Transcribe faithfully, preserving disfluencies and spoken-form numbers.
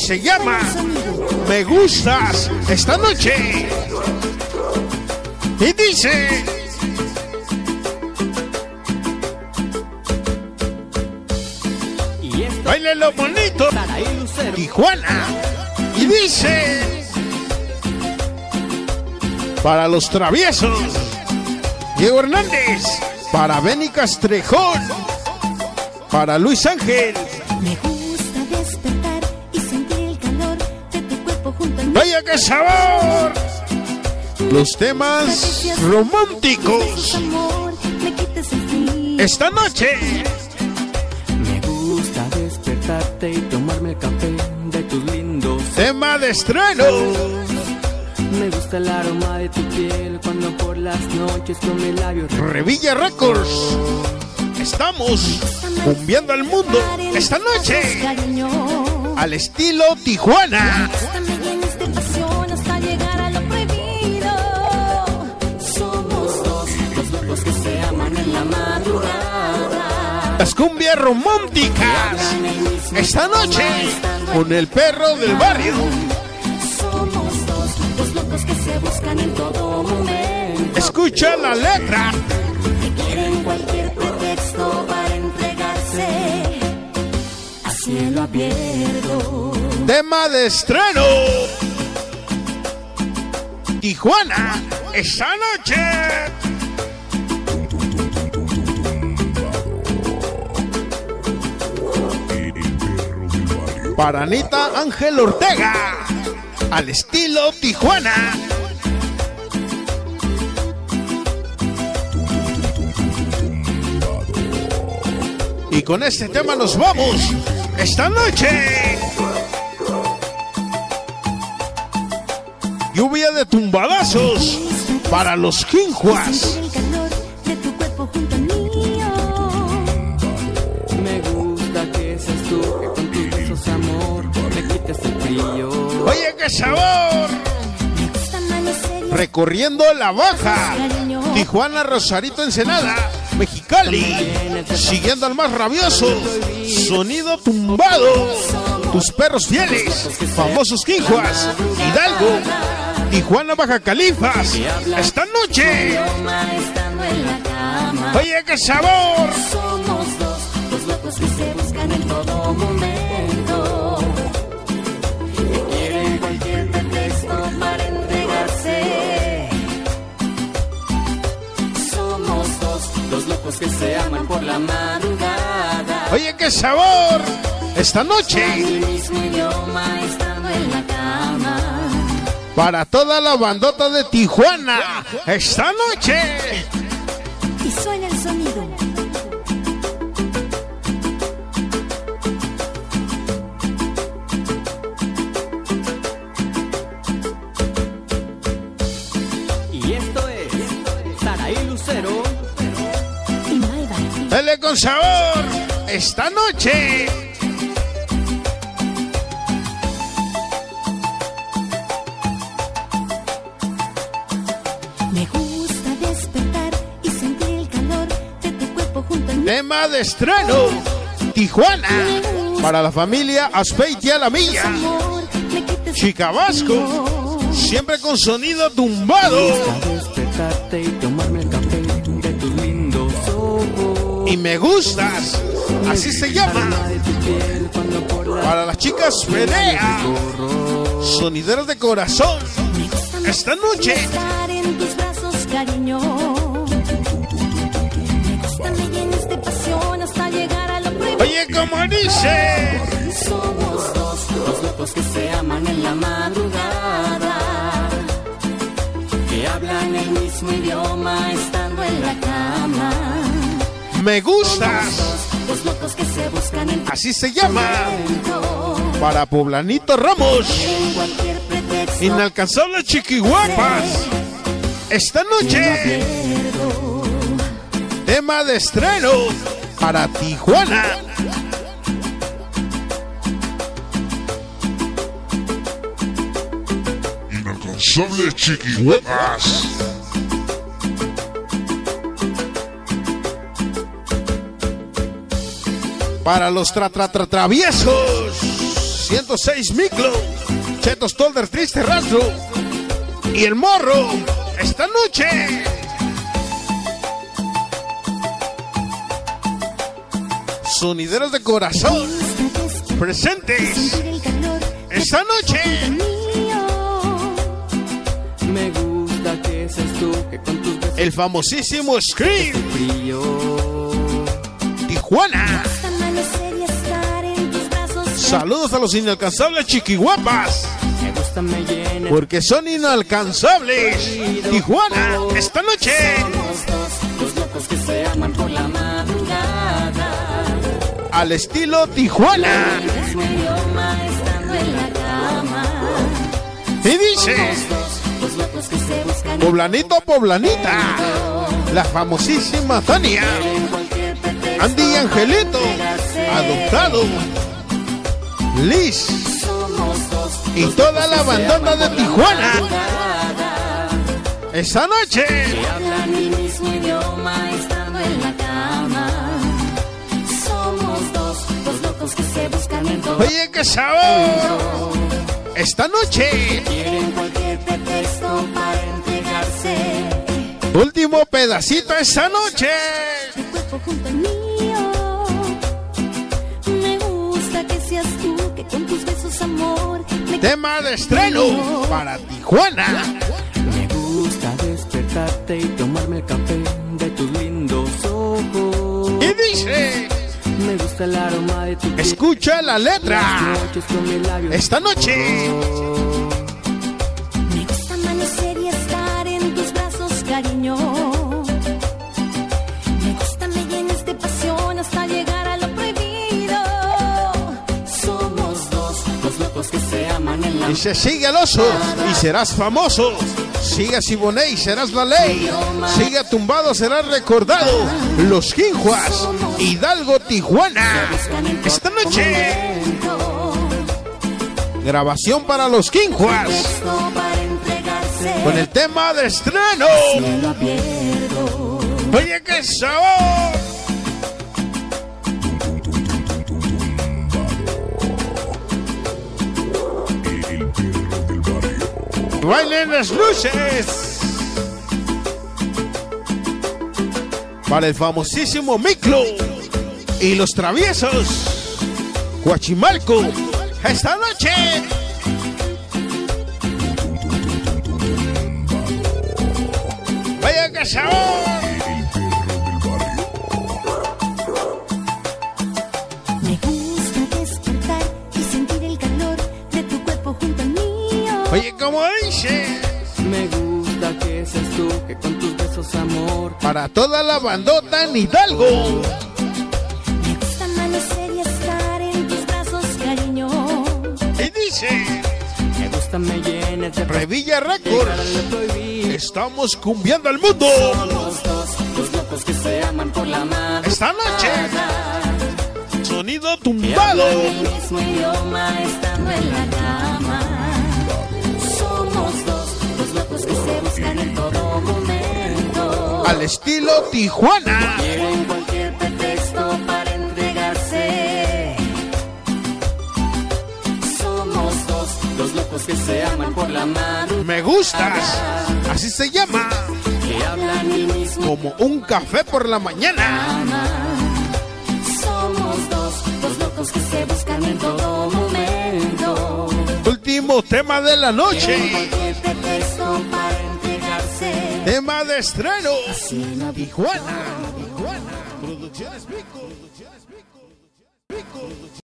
se llama Me Gustas esta noche. Y dice: baile lo bonito, Tijuana. Y dice: para los traviesos, Diego Hernández. Para Benny Castrejón. Para Luis Ángel. Me gusta despertar y sentir el calor de tu cuerpo junto al mío. ¡Vaya qué sabor! Los temas románticos esta noche. Me gusta despertarte y tomarme el café de tus lindos tema de estreno. Me gusta el aroma de tu piel cuando por las noches con mi labio. Revilla Records. Estamos cumbiando al mundo esta noche al estilo Tijuana. Somos dos, los locos que se aman en la madrugada. Las cumbias románticas esta noche con el perro del barrio. Somos dos, los locos que se buscan en todo momento. Escucha la letra. Que quieren cualquier pretexto para entregarse a cielo abierto. Tema de estreno. Tijuana esta noche. Para Anita Ángel Ortega, al estilo Tijuana. Y con este tema nos vamos esta noche. Lluvia de tumbadazos para los Quinjuas. Me gusta que seas tú, que con tus besos, amor, me quites el frío. Oye, qué sabor. Recorriendo la baja. Tijuana, Rosarito, Ensenada, Mexicali. Siguiendo al más rabioso. Sonido tumbado. Tus perros fieles. Famosos Quinjuas. Hidalgo. Tijuana, Baja Califas. Esta noche. Oye, qué sabor. Somos dos, los locos que se buscan en todo momento. Que quieren cualquier pretexto para entregarse. Somos dos, Los locos que se aman por la madrugada. Oye, qué sabor. Esta noche. el mismo idioma estando en la cama. Para toda la bandota de Tijuana. Esta noche. Y suena el sonido. Y esto es Saraí Lucero Y Maida. Dale con sabor. Esta noche. Me gusta despertar y sentir el calor de tu cuerpo junto al mío. Tema de estreno. Tijuana. Para la familia Aspeitia La Milla. Amor, me quites el Chicabasco. frío. Siempre con sonido tumbado. a despertarte y tomarme el café de tus lindos ojos. Y me gustas. Así se llama. Aroma de tu piel cuando por la Para las chicas Fedea. corro. Sonideros de corazón. Me gusta más Esta noche. estar en tus brazos, cariño. Me gusta me llenes de pasión hasta llegar a lo prohibido. Oye, como dice. Somos dos, Los locos que se aman en la madrugada. que hablan el mismo idioma estando en la cama. Me gustas. Los locos que se buscan en Así se llama. momento. Para Poblanito Ramos. En cualquier pretexto. Inalcanzables chiquiguapas. Esta noche. Tema de estreno. Para Tijuana. Inalcanzables chiquihuepas. Para los tra tra tra traviesos. ciento seis Miclo, Chetos Tolder Triste Rastro y el Morro. Esta noche Sonideros de Corazón presentes. Esta noche Me gusta que seas tú, que con tus besos el famosísimo Scream frío. Tijuana. Saludos a los inalcanzables chiquiguapas, Me gusta, me llena. porque son inalcanzables. Tijuana, esta noche. Somos dos, los locos que se aman por la madrugada. Al estilo Tijuana. El mismo idioma estando en la cama. Y dice, Los locos que se buscan poblanito, poblanita, la famosísima Tania, en cualquier pretexto. Andy y Angelito, adoptado, Liz Somos dos, y toda la bandona de Tijuana. Esa noche que hablan el mismo idioma estando en la cama. Somos dos, los locos que se buscan en todo. Oye, qué sabor. Esta noche Quieren cualquier pretexto para entregarse. último pedacito esa noche. Tu cuerpo junto al mío. Me gusta que seas tú, que con tus besos, amor, me Tema de estreno para Tijuana. Me gusta despertarte y tomarme el café de tus lindos ojos. Y dice, Me gusta el aroma de tu piel. escucha la letra. Noches con mis labios. Esta noche Me gusta amanecer y estar en tus brazos, cariño. Me gusta, me llenes de pasión hasta llegar a lo prohibido. Somos dos, los locos que se aman en la dice, sigue al oso y serás famoso. Sigue a Siboney y serás la ley. Sigue a Tumbado, serás recordado. Los Quinjuas, Hidalgo, Tijuana. Esta noche grabación para los Quinjuas pretexto para entregarse. con el tema de estreno. Cielo abierto. Oye, qué sabor. Bailen las luces para el famosísimo Miclo y los traviesos Huachimalco. Esta noche vaya que sabor. Me gusta despertar y sentir el calor de tu cuerpo junto al mío. Oye, como dice, Me gusta que seas tú, que con tus besos, amor. para toda la bandota en Hidalgo. Me gusta amanecer y estar en tus brazos, cariño. Y dice, Me gusta, me llenes de Revilla llegar a Records, lo prohibido. estamos cumbiando al mundo. Somos dos, los locos que se aman por la madrugada. Esta noche, sonido Que tumbado. hablan el mismo idioma estando en la cama. Somos dos, los locos que se buscan en todo momento. Al estilo Tijuana. Quieren cualquier pretexto para entregarse. Somos dos, Los locos que se aman por la madrugada. Me gustas, así se llama, que hablan el mismo como un café por la mañana. idioma. Somos dos, los locos que se buscan en todo momento. Último tema de la Quieren noche, cualquier pretexto para entregarse. tema de estreno. Cielo Tijuana, Tijuana, Producciones Pico, Producciones Pico, Producciones Pico.